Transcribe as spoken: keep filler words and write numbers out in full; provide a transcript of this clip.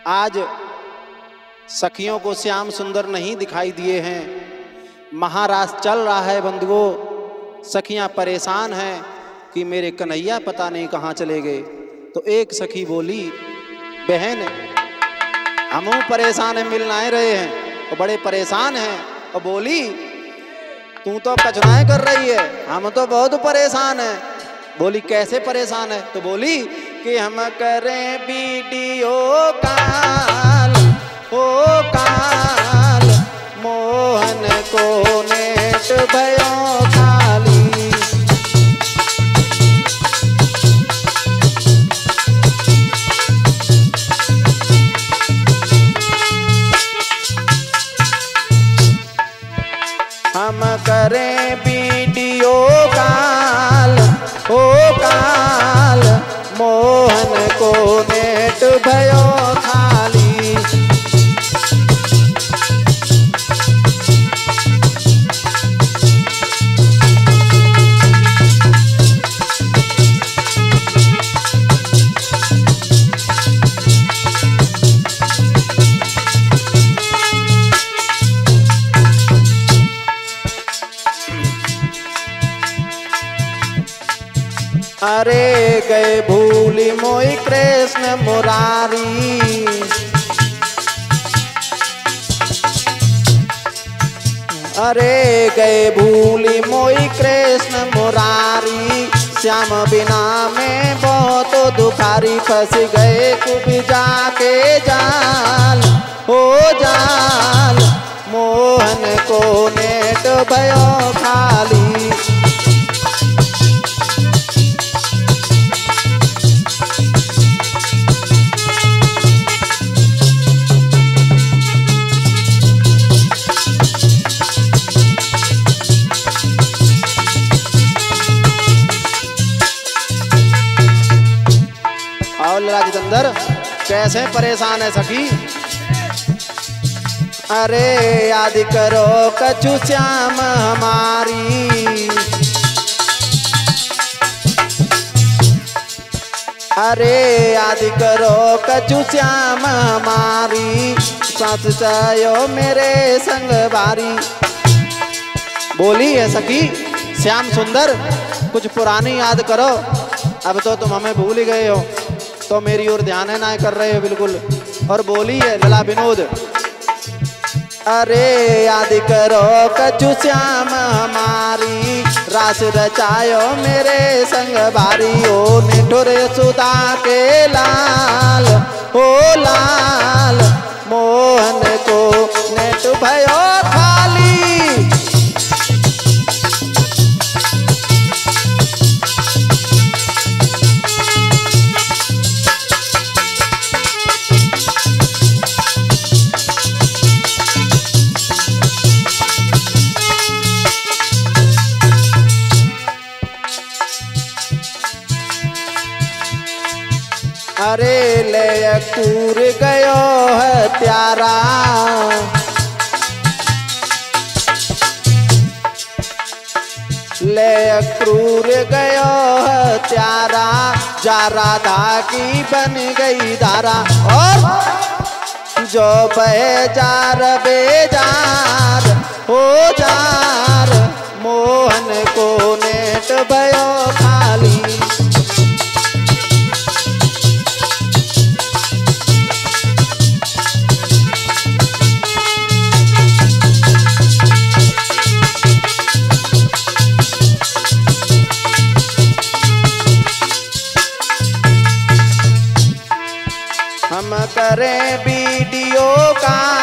आज सखियों को श्याम सुंदर नहीं दिखाई दिए हैं। महाराज चल रहा है बंधुओं, सखियां परेशान हैं कि मेरे कन्हैया पता नहीं कहाँ चले गए। तो एक सखी बोली, बहन हम परेशान हैं, मिल नहीं रहे हैं और बड़े परेशान हैं। और बोली, तू तो कचनाएं कर रही है, हम तो बहुत परेशान हैं। बोली, कैसे परेशान है? तो बोली कि हम करें वीडियो कॉल, ओ काल मोहन को नेट भयो खाली। हम करें वीडियो कॉल, ओ काल मोहन को नेट भयो खाली। अरे गए भूली मोई कृष्ण मुरारी, अरे गए भूली मोई कृष्ण मुरारी। श्याम बिना में बहुत दुखारी, फंस गए कुब जाके जाल, हो जाल मोहन को नेट भयो खाली। जितेंद्र कैसे परेशान है सखी? अरे याद करो कछु श्याम हमारी, अरे याद करो कछु श्याम हमारी। साथ चायो मेरे संग बारी। बोली है सखी, श्याम सुंदर कुछ पुरानी याद करो, अब तो तुम हमें भूल ही गए हो, तो मेरी ओर ध्यान है ना कर रहे हो बिल्कुल। और बोली है लला विनोद, अरे याद करो कछु श्याम हमारी। रास रचायो मेरे संग बारी, ओ निठुर सुधा के लाल, ओ लाल मोहन को नेट भयो खाली। अरे ले कूर गयो है त्यारा, ले क्रूर गयो है त्यारा। जा राधा की बन गई धारा, और जो बहे जार बेजार, हो जार मोहन को नेट भयो खाली। हम करें वीडियो का